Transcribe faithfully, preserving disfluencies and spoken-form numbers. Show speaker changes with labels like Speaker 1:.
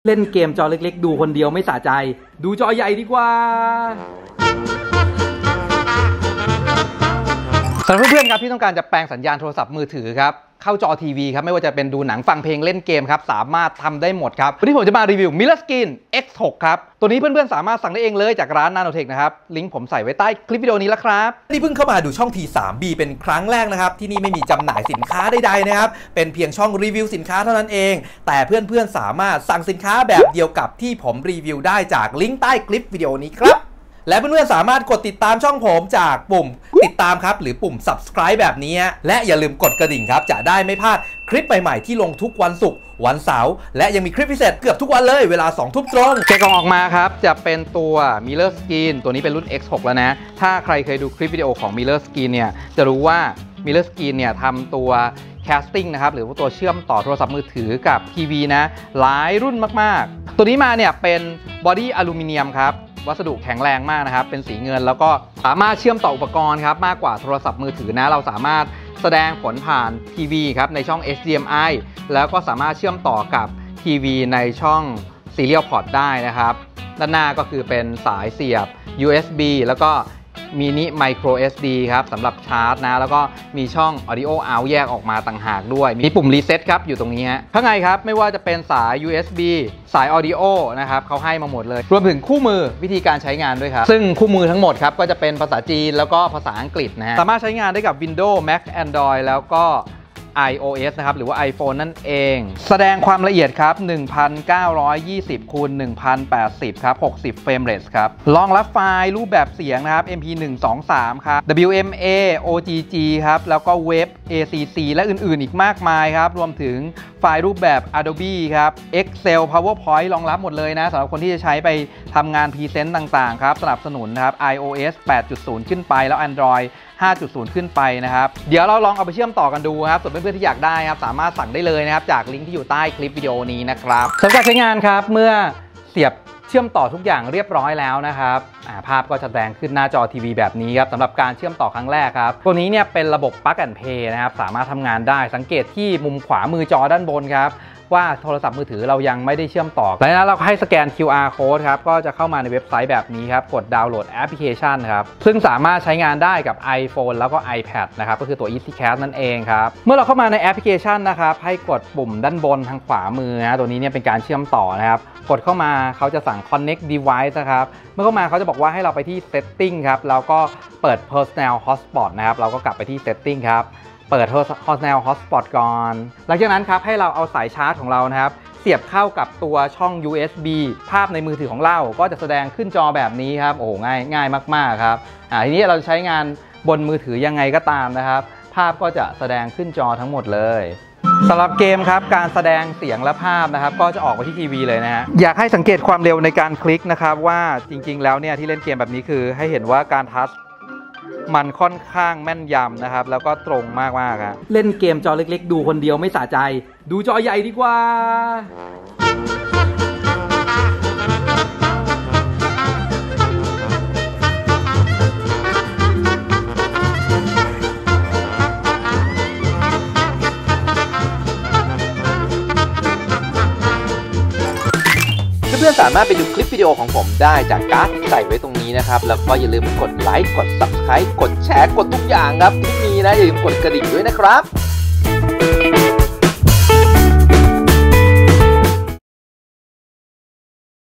Speaker 1: เล่นเกมจอเล็กๆดูคนเดียวไม่สะใจดูจอใหญ่ดีกว่าสำหรับเพื่อนๆครับที่ต้องการจะแปลงสัญญาณโทรศัพท์มือถือครับเข้าจอทีวีครับไม่ว่าจะเป็นดูหนังฟังเพลงเล่นเกมครับสามารถทำได้หมดครับวันนี้ผมจะมารีวิว MillerSkin เอ็กซ์ หก ครับตัวนี้เพื่อนๆสามารถสั่งได้เองเลยจากร้าน Nanotech นะครับลิงก์ผมใส่ไว้ใต้คลิปวิดีโอนี้แล้วครับนี่เพิ่งเข้ามาดูช่อง ที ทรี บี เป็นครั้งแรกนะครับที่นี่ไม่มีจำหน่ายสินค้าใดๆนะครับเป็นเพียงช่องรีวิวสินค้าเท่านั้นเองแต่เพื่อนๆสามารถสั่งสินค้าแบบเดียวกับที่ผมรีวิวได้จากลิงก์ใต้คลิปวิดีโอนี้ครับและเพื่อนๆสามารถกดติดตามช่องผมจากปุ่มติดตามครับหรือปุ่ม Subscribe แบบนี้และอย่าลืมกดกระดิ่งครับจะได้ไม่พลาดคลิปใหม่ๆที่ลงทุกวันศุกร์วันเสาร์และยังมีคลิปพิเศษเกือบทุกวันเลยเวลาสองทุ่มตรงแกะกล่องออกมาครับจะเป็นตัว MillerSkin ตัวนี้เป็นรุ่น เอ็กซ์ หก แล้วนะถ้าใครเคยดูคลิปวิดีโอของ MillerSkin เนี่ยจะรู้ว่า MillerSkin เนี่ยทำตัว casting นะครับหรือว่าตัวเชื่อมต่อโทรศัพท์มือถือกับทีวีนะหลายรุ่นมากๆตัวนี้มาเนี่ยเป็นบอดี้อลูมิเนียมครับวัสดุแข็งแรงมากนะครับเป็นสีเงินแล้วก็สามารถเชื่อมต่ออุปกรณ์ครับมากกว่าโทรศัพท์มือถือนะเราสามารถแสดงผลผ่านทีวีครับในช่อง เอช ดี เอ็ม ไอ แล้วก็สามารถเชื่อมต่อกับทีวีในช่อง Serial Port ได้นะครับด้านหน้าก็คือเป็นสายเสียบ ยู เอส บี แล้วก็มินิ Micro เอส ดี ครับสำหรับชาร์จนะแล้วก็มีช่อง Audio Out แยกออกมาต่างหากด้วยมีปุ่ม Reset ครับอยู่ตรงนี้ฮะข้างในครับไม่ว่าจะเป็นสาย ยู เอส บี สาย Audio นะครับเขาให้มาหมดเลยรวมถึงคู่มือวิธีการใช้งานด้วยครับซึ่งคู่มือทั้งหมดครับก็จะเป็นภาษาจีนแล้วก็ภาษาอังกฤษนะฮะสามารถใช้งานได้กับ Windows Mac Android แล้วก็iOS นะครับหรือว่า iPhone นั่นเองแสดงความละเอียดครับ หนึ่งพันเก้าร้อยยี่สิบ คูณ หนึ่งพันแปดสิบ ครับ หกสิบ เฟรมเรทครับรองรับไฟล์รูปแบบเสียงนะครับ เอ็ม พี หนึ่ง สอง สาม ครับ ดับเบิลยู เอ็ม เอ โอ จี จี ครับแล้วก็เว็บ เอ ซี ซี และอื่นๆอีกมากมายครับรวมถึงไฟล์รูปแบบ Adobe ครับ Excel PowerPoint รองรับหมดเลยนะสำหรับคนที่จะใช้ไปทำงานพรีเซนต์ต่างๆครับสนับสนุนนะครับ iOS แปดจุดศูนย์ ขึ้นไปแล้ว Androidห้าจุดศูนย์ ขึ้นไปนะครับเดี๋ยวเราลองเอาไปเชื่อมต่อกันดูครับส่วนเพื่อนๆที่อยากได้ครับสามารถสั่งได้เลยนะครับจากลิงก์ที่อยู่ใต้คลิปวิดีโอนี้นะครับสำหรับการใช้งานครับเมื่อเสียบเชื่อมต่อทุกอย่างเรียบร้อยแล้วนะครับภาพก็จะแสดงขึ้นหน้าจอทีวีแบบนี้ครับสำหรับการเชื่อมต่อครั้งแรกครับตัวนี้เนี่ยเป็นระบบ Plug and Play นะครับสามารถทำงานได้สังเกตที่มุมขวามือจอด้านบนครับว่าโทรศัพท์มือถือเรายังไม่ได้เชื่อมต่อแล้วเราให้สแกน คิว อาร์ Code ครับก็จะเข้ามาในเว็บไซต์แบบนี้ครับกดดาวน์โหลดแอปพลิเคชันครับซึ่งสามารถใช้งานได้กับ iPhone แล้วก็ iPad นะครับก็คือตัว EasyCast นั่นเองครับเมื่อเราเข้ามาในแอปพลิเคชันนะครับให้กดปุ่มด้านบนทางขวามือนะตัวนี้เนี่ยเป็นการเชื่อมต่อนะครับกดเข้ามาเขาจะสั่ง Connect Device นะครับเมื่อเข้ามาเขาจะบอกว่าให้เราไปที่ Setting ครับแล้วก็เปิด Personal Hotspot นะครับเราก็กลับไปที่ Setting ครับเปิด Personal Hotspot ก่อนหลังจากนั้นครับให้เราเอาสายชาร์จของเรานะครับเสียบเข้ากับตัวช่อง ยู เอส บี ภาพในมือถือของเราก็จะแสดงขึ้นจอแบบนี้ครับโอ้ง่ายง่ายมากๆครับอ่าทีนี้เราใช้งานบนมือถือยังไงก็ตามนะครับภาพก็จะแสดงขึ้นจอทั้งหมดเลยสำหรับเกมครับการแสดงเสียงและภาพนะครับก็จะออกมาที่ทีวีเลยนะฮะอยากให้สังเกตความเร็วในการคลิกนะครับว่าจริงๆแล้วเนี่ยที่เล่นเกมแบบนี้คือให้เห็นว่าการทัชมันค่อนข้างแม่นยำนะครับแล้วก็ตรงมากๆครับเล่นเกมจอเล็กๆดูคนเดียวไม่สะใจดูจอใหญ่ดีกว่าเพื่อนๆสามารถไปดูคลิปวิดีโอของผมได้จากการ์ดที่ใส่ไว้ตรงนี้นะครับแล้วก็อย่าลืมกดไลค์กด Subscribe กดแชร์กดทุกอย่างครับที่มีนะอย่าลืมกดกระดิ่งด้วยนะครับ